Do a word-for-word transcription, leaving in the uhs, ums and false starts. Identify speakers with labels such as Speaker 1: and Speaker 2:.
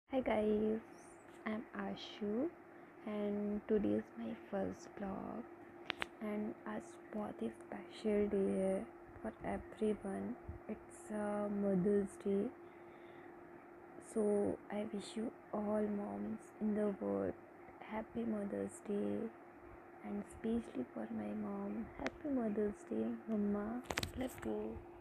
Speaker 1: Hi guys, I'm Ashu and today is my first vlog and as for this special day for everyone, it's uh, Mother's Day. So I wish you all moms in the world happy Mother's Day, and especially for my mom, happy Mother's Day, Mama. Love you.